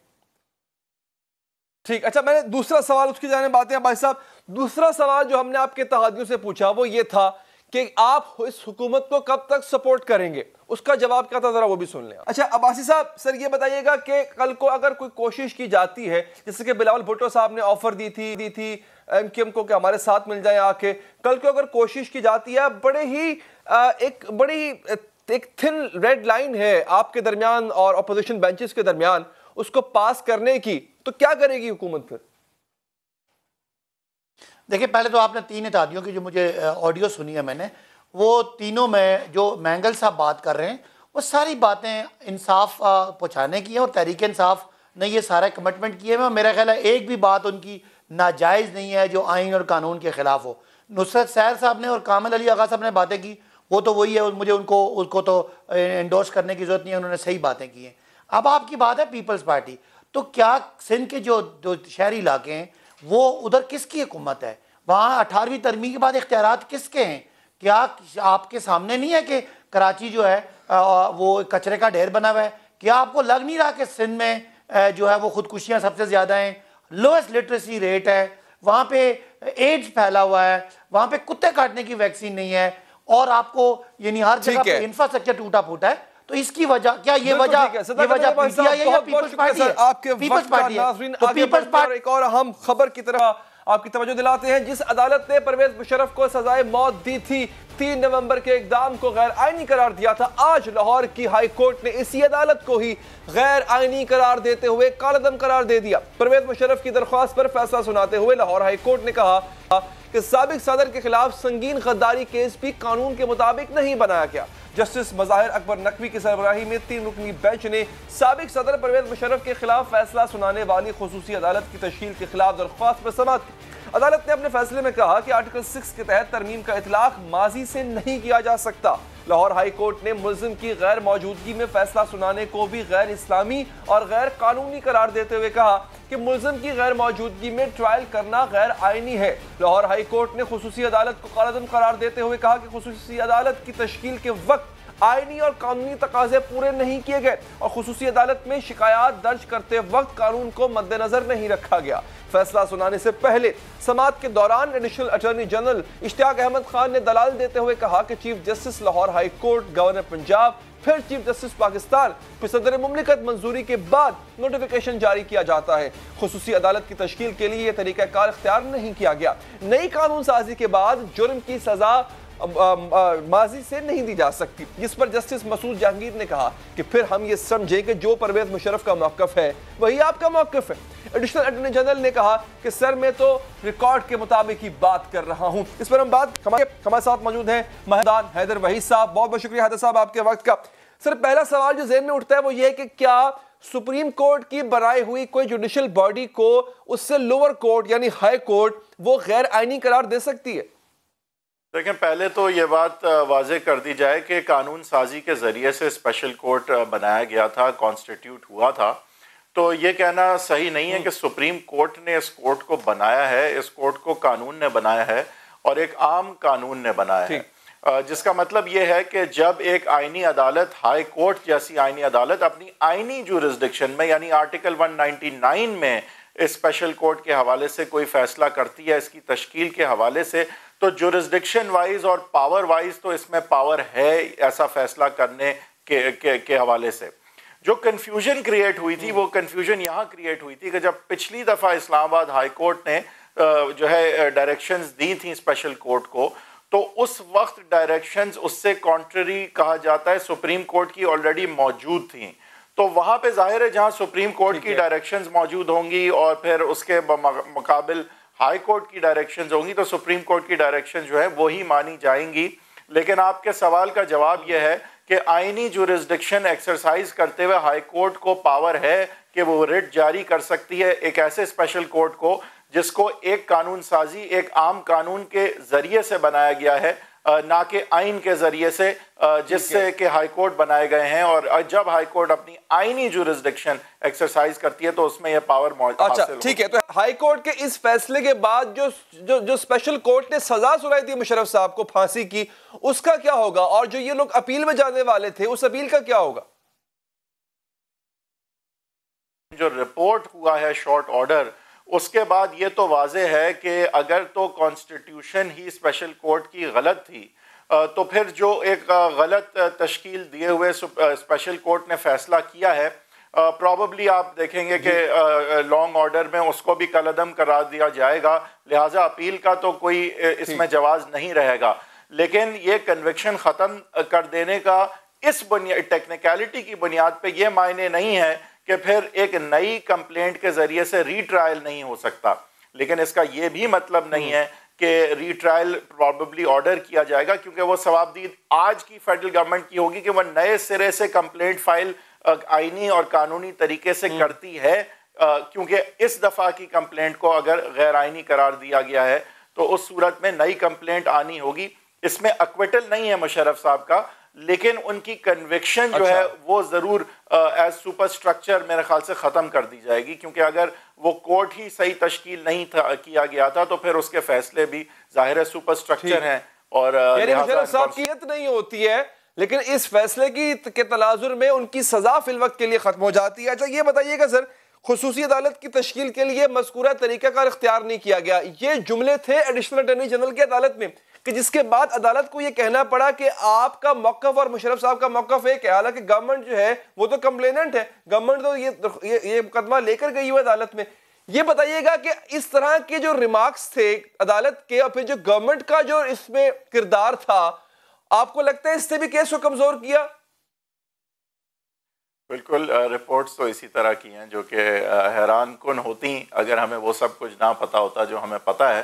A: ठीक, अच्छा, मैंने दूसरा सवाल उसकी जाने बातें हैं भाई साहब। दूसरा सवाल जो हमने आपके इत्तेहादियों से पूछा वो ये था कि आप इस हुकूमत को कब तक सपोर्ट करेंगे, उसका जवाब क्या था जरा वो भी सुन लें। अच्छा अब्बासी साहब, सर ये बताइएगा कि कल को अगर कोई कोशिश की जाती है, जैसे कि बिलावल भुट्टो साहब ने ऑफर दी थी दी थी एमक्यूएम को कि हमारे साथ मिल जाए आके, कल को अगर कोशिश की जाती है, बड़े ही एक बड़ी एक थिन रेड लाइन है आपके दरमियान और अपोजिशन बेंचेस के दरमियान, उसको पास करने की, तो क्या करेगी हुकूमत फिर?
H: देखिए, पहले तो आपने तीन इत्तेहादियों की जो मुझे ऑडियो सुनी है मैंने, वो तीनों में जो मेंगल साहब बात कर रहे हैं वो सारी बातें इंसाफ पहुँचाने की हैं और तहरीक इंसाफ ने ये सारे कमिटमेंट किए हैं। मेरा ख्याल है एक भी बात उनकी नाजायज़ नहीं है जो आइन और कानून के ख़िलाफ़ हो। नुसरत सैर साहब ने और कामिल अली आगा साहब ने बातें की, वो तो वही है, मुझे उनको उसको तो एंडोर्स करने की ज़रूरत नहीं है, उन्होंने सही बातें की हैं। अब आपकी बात है पीपल्स पार्टी, तो क्या सिंध के जो जो शहरी इलाके हैं वो उधर किसकी हुकूमत है? वहाँ अठारहवीं तरमीम के बाद इख्तियारात किसके हैं? क्या आपके सामने नहीं है कि कराची जो है वो कचरे का ढेर बना हुआ है? क्या आपको लग नहीं रहा कि सिंध में जो है वो खुदकुशियाँ सबसे ज़्यादा हैं, लोएस्ट लिटरेसी रेट है, वहाँ पे एड्स फैला हुआ है, वहाँ पे कुत्ते काटने की वैक्सीन नहीं है, और आपको यानी हर जगह पे इंफ्रास्ट्रक्चर टूटा फूटा है? तो इसकी वजह क्या, ये वजह ये वजह पीटीआई है या पीपल्स पार्टी है?
A: आपके
H: पीपल्स पार्टी है। तो पीपल्स पार्टी
A: एक और अहम खबर की तरफ आपकी तवज्जो दिलाते हैं। जिस अदालत ने परवेज मुशर्रफ को सजाए मौत दी थी, तीन नवंबर के इकदाम को गैर आईनी करार दिया था, आज लाहौर की हाई कोर्ट ने इसी अदालत को ही गैर आईनी करार देते हुए कालदम करार दे दिया। परवेज मुशर्रफ की दरख्वास्त पर फैसला सुनाते हुए लाहौर हाई कोर्ट ने कहा कि साबिक सदर के खिलाफ संगीन गद्दारी केस भी कानून के मुताबिक नहीं बनाया गया। जस्टिस मज़ाहिर अकबर नकवी की सरबराही में तीन रुकनी बेंच ने साबिक सदर परवेज मुशर्रफ के खिलाफ फैसला सुनाने वाली खुसूसी अदालत की तश्कील के खिलाफ दरख्वास्त पर समाअत की। अदालत ने अपने फैसले में कहा कि आर्टिकल सिक्स के तहत तरमीम का इतलाक माजी से नहीं किया जा सकता। लाहौर हाई कोर्ट ने मुल्जिम की गैर मौजूदगी में फैसला सुनाने को भी गैर इस्लामी और गैर कानूनी करार देते हुए कहा कि मुल्जिम की गैर मौजूदगी में ट्रायल करना गैर आईनी है। लाहौर हाई कोर्ट ने खुसूसी अदालत को कालादम करार देते हुए कहा कि खुसूसी अदालत की तश्कील के वक्त आईनी और कानूनी तकाजे पूरे नहीं किए गए और खुसूसी अदालत में शिकायत दर्ज करते वक्त कानून को मद्देनजर नहीं रखा गया। फैसला सुनाने से पहले समाअत के दौरान additional attorney general Ishtiaq Ahmed Khan ने दलाल देते हुए कहा कि chief justice Lahore high court, governor Punjab, फिर चीफ जस्टिस पाकिस्तान, फिर सदर मुमलिकत मंजूरी के बाद नोटिफिकेशन जारी किया जाता है। खुसूसी अदालत की तश्कील के लिए यह तरीकाकार इख्तियार नहीं किया गया। नई कानून साजी के बाद जुर्म की सजा माजी से नहीं दी जा सकती, जिस पर जस्टिस मसूद जहांगीर ने कहा कि फिर हम ये समझें कि जो परवेज मुशर्रफ का मौक़िफ़ है वही आपका मौक़िफ़ है। एडिशनल अटॉर्नी जनरल ने कहा कि सर मैं तो रिकॉर्ड के मुताबिक ही बात कर रहा हूं। इस पर हम बात हमारे हमारे साथ मौजूद हैं महदान हैदर वहीद साहब। बहुत बहुत शुक्रिया हैदर साहब आपके वक्त का। सर पहला सवाल जो ज़हन में उठता है वो ये है कि क्या सुप्रीम कोर्ट की बनाई हुई कोई जुडिशल बॉडी को उससे लोअर कोर्ट यानी हाई कोर्ट वो गैर आईनी करार दे सकती है?
I: लेकिन पहले तो ये बात वाज़े कर दी जाए कि कानून साजी के ज़रिए से स्पेशल कोर्ट बनाया गया था, कॉन्स्टिट्यूट हुआ था, तो ये कहना सही नहीं है कि सुप्रीम कोर्ट ने इस कोर्ट को बनाया है। इस कोर्ट को कानून ने बनाया है और एक आम कानून ने बनाया है, जिसका मतलब ये है कि जब एक आईनी अदालत, हाई कोर्ट जैसी आईनी अदालत अपनी आईनी जुरिस्डिक्शन में यानी आर्टिकल वन नाइन्टी नाइन में इस स्पेशल कोर्ट के हवाले से कोई फैसला करती है, इसकी तश्कील के हवाले से, तो जुरिस्डिक्शन वाइज और पावर वाइज तो इसमें पावर है ऐसा फैसला करने के के, के हवाले से। जो कन्फ्यूजन क्रिएट हुई थी वो कन्फ्यूजन यहाँ क्रिएट हुई थी कि जब पिछली दफ़ा इस्लामाबाद हाई कोर्ट ने जो है डायरेक्शंस दी थी स्पेशल कोर्ट को, तो उस वक्त डायरेक्शंस उससे कॉन्ट्ररी कहा जाता है सुप्रीम कोर्ट की ऑलरेडी मौजूद थी। तो वहाँ पे जाहिर है जहाँ सुप्रीम कोर्ट की डायरेक्शंस मौजूद होंगी और फिर उसके मुकाबिल हाई कोर्ट की डायरेक्शंस होंगी तो सुप्रीम कोर्ट की डायरेक्शन जो है वही मानी जाएंगी। लेकिन आपके सवाल का जवाब यह है कि आईनी जुरिस्डिक्शन एक्सरसाइज करते हुए हाई कोर्ट को पावर है कि वो रिट जारी कर सकती है एक ऐसे स्पेशल कोर्ट को जिसको एक कानून साजी, एक आम कानून के ज़रिए से बनाया गया है, ना कि आइन के ज़रिए से जिससे कि हाई कोर्ट बनाए गए हैं। और जब हाई कोर्ट अपनी आइनी जुरिस्डिक्शन एक्सरसाइज करती है तो उसमें यह पावर मौजूद।
A: अच्छा ठीक है, तो हाई कोर्ट के इस फैसले के बाद जो जो जो स्पेशल कोर्ट ने सजा सुनाई थी मुशर्रफ साहब को फांसी की, उसका क्या होगा? और जो ये लोग अपील में जाने वाले थे उस अपील का क्या होगा?
I: जो रिपोर्ट हुआ है शॉर्ट ऑर्डर, उसके बाद ये तो वाज़े है कि अगर तो कॉन्स्टिट्यूशन ही स्पेशल कोर्ट की गलत थी तो फिर जो एक गलत तश्कील दिए हुए स्पेशल कोर्ट ने फैसला किया है, प्रॉबली आप देखेंगे कि लॉन्ग ऑर्डर में उसको भी कलअदम करा दिया जाएगा, लिहाजा अपील का तो कोई इसमें जवाज़ नहीं रहेगा। लेकिन ये कन्विक्शन ख़त्म कर देने का इस बुनियाद टेक्निकलिटी की बुनियाद पे ये मायने नहीं है कि फिर एक नई कंप्लेंट के ज़रिए से रीट्रायल नहीं हो सकता। लेकिन इसका ये भी मतलब नहीं है कि रीट्रायल प्रॉबली ऑर्डर किया जाएगा, क्योंकि वो सवाबदीद आज की फेडरल गवर्नमेंट की होगी कि वह नए सिरे से कंप्लेंट फाइल आईनी और कानूनी तरीके से करती है, क्योंकि इस दफ़ा की कंप्लेंट को अगर गैर आईनी करार दिया गया है तो उस सूरत में नई कंप्लेंट आनी होगी। इसमें एक्विटल नहीं है मुशर्रफ साहब का, लेकिन उनकी कन्विक्शन जो अच्छा। है वो ज़रूर एज सुपर स्ट्रक्चर मेरे ख्याल से ख़त्म कर दी जाएगी, क्योंकि अगर वो कोर्ट ही सही तश्कील नहीं था किया गया था तो फिर उसके फैसले भी जाहिर है सुपर स्ट्रक्चर हैं। और
A: साहब की नहीं होती है, लेकिन इस फैसले की के तनाजुर में उनकी सजा फिल वक्त के लिए ख़त्म हो जाती है। अच्छा ये बताइएगा सर, खुसूसी अदालत की तश्कील के लिए मज़कूरा तरीक़ाकार इख्तियार नहीं किया गया, ये जुमले थे एडिशनल अटॉर्नी जनरल की अदालत में, कि जिसके बाद अदालत को यह कहना पड़ा कि आपका मौक़िफ़ और मुशर्रफ साहब का मौक़िफ़ एक है। हालांकि गवर्नमेंट जो है वो तो कंप्लेनेंट है, गवर्नमेंट तो ये ये, ये मुकदमा लेकर गई हुई अदालत में। ये बताइएगा कि इस तरह के जो रिमार्क्स थे अदालत के और फिर जो गवर्नमेंट का जो इसमें किरदार था, आपको लगता है इससे भी केस को कमजोर किया?
I: बिल्कुल, रिपोर्ट्स तो इसी तरह की हैं जो कि हैरान कुन होती अगर हमें वो सब कुछ ना पता होता जो हमें पता है।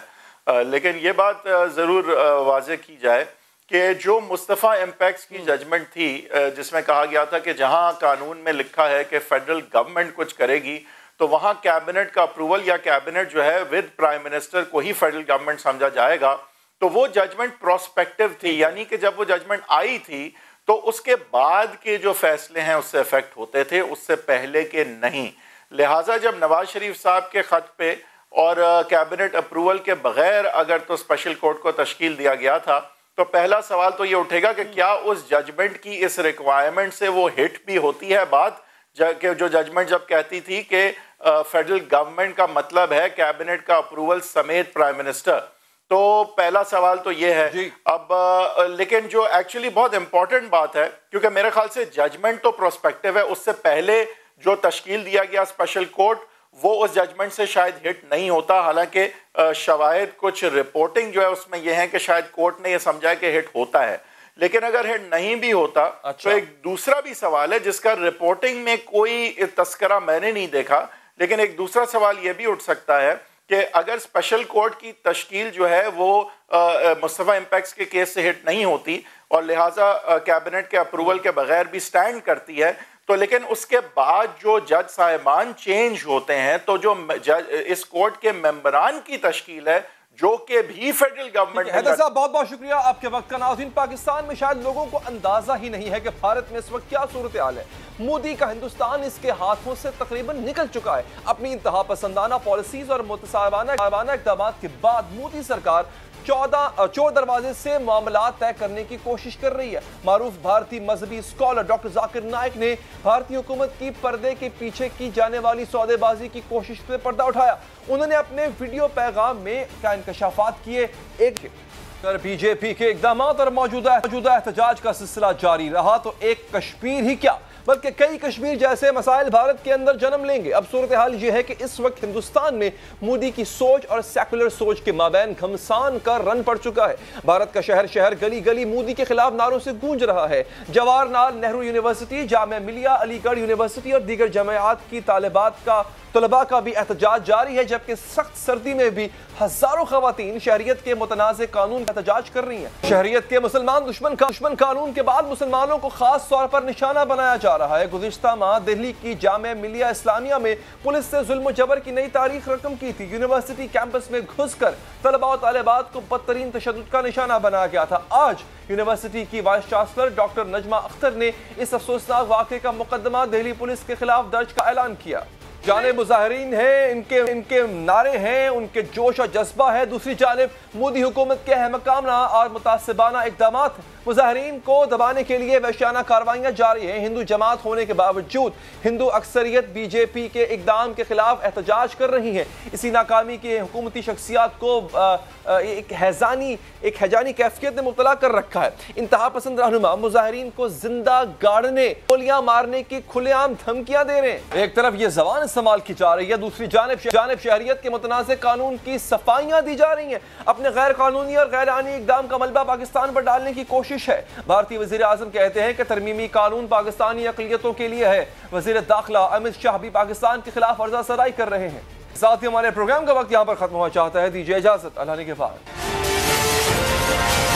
I: लेकिन ये बात ज़रूर वाज़ेह की जाए कि जो मुस्तफ़ा एम्पेक्स की जजमेंट थी जिसमें कहा गया था कि जहां कानून में लिखा है कि फेडरल गवर्नमेंट कुछ करेगी तो वहां कैबिनेट का अप्रूवल या कैबिनेट जो है विद प्राइम मिनिस्टर को ही फेडरल गवर्नमेंट समझा जाएगा, तो वो जजमेंट प्रोस्पेक्टिव थी, यानी कि जब वो जजमेंट आई थी तो उसके बाद के जो फैसले हैं उससे इफेक्ट होते थे, उससे पहले के नहीं। लिहाजा जब नवाज शरीफ साहब के खत पे और कैबिनेट अप्रूवल के बगैर अगर तो स्पेशल कोर्ट को तश्कील दिया गया था, तो पहला सवाल तो ये उठेगा कि क्या उस जजमेंट की इस रिक्वायरमेंट से वो हिट भी होती है बात, कि जो जजमेंट जब कहती थी कि फेडरल गवर्नमेंट का मतलब है कैबिनेट का अप्रूवल समेत प्राइम मिनिस्टर। तो पहला सवाल तो ये है। अब लेकिन जो एक्चुअली बहुत इंपॉर्टेंट बात है, क्योंकि मेरे ख्याल से जजमेंट तो प्रोस्पेक्टिव है, उससे पहले जो तश्कील दिया गया स्पेशल कोर्ट वो उस जजमेंट से शायद हिट नहीं होता। हालांकि शवाहिद कुछ रिपोर्टिंग जो है उसमें यह है कि शायद कोर्ट ने यह समझा कि हिट होता है, लेकिन अगर हिट नहीं भी होता अच्छा। तो एक दूसरा भी सवाल है जिसका रिपोर्टिंग में कोई तस्करा मैंने नहीं देखा, लेकिन एक दूसरा सवाल यह भी उठ सकता है कि अगर स्पेशल कोर्ट की तश्कील जो है वो मुस्तफ़ा एम्पेक्स के केस से हिट नहीं होती और लिहाजा कैबिनेट के अप्रूवल के बगैर भी स्टैंड करती है, तो लेकिन उसके बाद जो जज साहिबान चेंज होते हैं तो जो जज इस कोर्ट के मेंबरान की तश्कील है जो कि भी फेडरल गवर्नमेंट।
A: हैदर साहब बहुत बहुत शुक्रिया आपके वक्त का। नाज़रीन, पाकिस्तान में शायद लोगों को अंदाजा ही नहीं है कि भारत में इस वक्त क्या सूरत हाल है। मोदी का हिंदुस्तान इसके हाथों से तकरीबन निकल चुका है। अपनी इंतहा पसंदाना पॉलिसीज और मुतसाहिबाना इक़दाम के बाद मोदी सरकार चौदह चोर दरवाजे से मामला तय करने की कोशिश कर रही है। मारूफ भारतीय मजहबी स्कॉलर डॉक्टर जाकिर नाइक ने भारतीय हुकूमत की पर्दे के पीछे की जाने वाली सौदेबाजी की कोशिश पर पर्दा उठाया। उन्होंने अपने वीडियो पैगाम में क्या इंकशाफात किए। एक कर बीजेपी के इक़दाम और मौजूदा मौजूदा एहतजाज का सिलसिला जारी रहा तो एक कश्मीर ही क्या बल्कि कई कश्मीर जैसे मसाइल भारत के अंदर जन्म लेंगे। अब सूरत हाल यह है कि इस वक्त हिंदुस्तान में मोदी की सोच और सेकुलर सोच के माबैन घमसान का रन पड़ चुका है। भारत का शहर शहर गली गली मोदी के खिलाफ नारों से गूंज रहा है। जवाहरलाल नेहरू यूनिवर्सिटी, जामिया मिलिया, अलीगढ़ यूनिवर्सिटी और दीगर जमायात की तालिबात का तलबा का भी एहतजाज जारी है, जबकि सख्त सर्दी में भी हजारों खवातीन शहरियत के मुतनाज़ कानून का एहतजाज कर रही हैं। शहरियत के मुसलमान दुश्मन का दुश्मन कानून के बाद मुसलमानों को खास तौर पर निशाना बनाया जा रहा है। गुज़िश्ता माह दिल्ली की जामिया मिलिया इस्लामिया में पुलिस से जुल्म जबर की नई तारीख रकम की थी। यूनिवर्सिटी कैंपस में घुसकर तलबा और तालिबात को बदतरीन तशद्दुद का निशाना बनाया गया था। आज यूनिवर्सिटी की vice chancellor doctor Najma Akhtar ने इस अफसोसनाक वाक़े का मुकदमा दिल्ली पुलिस के खिलाफ दर्ज का ऐलान किया। जाने मुजाहिरीन हैं, इनके इनके नारे हैं, उनके जोश और जज्बा है। दूसरी जानिब मोदी हुकूमत के अहमकाना और मुतासिबाना इक़दाम मुजाहिरीन को दबाने के लिए वहशियाना कार्रवाइयाँ जारी हैं। हिंदू जमात होने के बावजूद हिंदू अक्सरियत बीजेपी के इक़दाम के खिलाफ एहतजाज कर रही है। इसी नाकामी की हुकूमती शख्सियात को एक हैजानी एक हैजानी कैफियत ने मुब्तला कर रखा है। इंतहा पसंद रहनुमा मुजाहिरीन को जिंदा गाड़ने, गोलियां मारने की खुलेआम धमकियां दे रहे हैं। एक तरफ ये जबान इस्तेमाल की जा रही है, दूसरी जानिब जानिब शहरियत के मुतनाज़ कानून की सफाइयां दी जा रही हैं। अपने गैर कानूनी और गैर आनी इक़दाम का मलबा पाकिस्तान पर डालने की कोशिश है। भारतीय वज़ीर आज़म कहते हैं कि तरमीमी कानून पाकिस्तानी अक़लियतों के लिए है। वज़ीर दाखिला अमित शाह भी पाकिस्तान के खिलाफ अर्जा सराई कर रहे हैं। साथ ही हमारे प्रोग्राम का वक्त यहाँ पर खत्म हुआ चाहता है। दीजिए इजाजत, अल्लाह के बाद।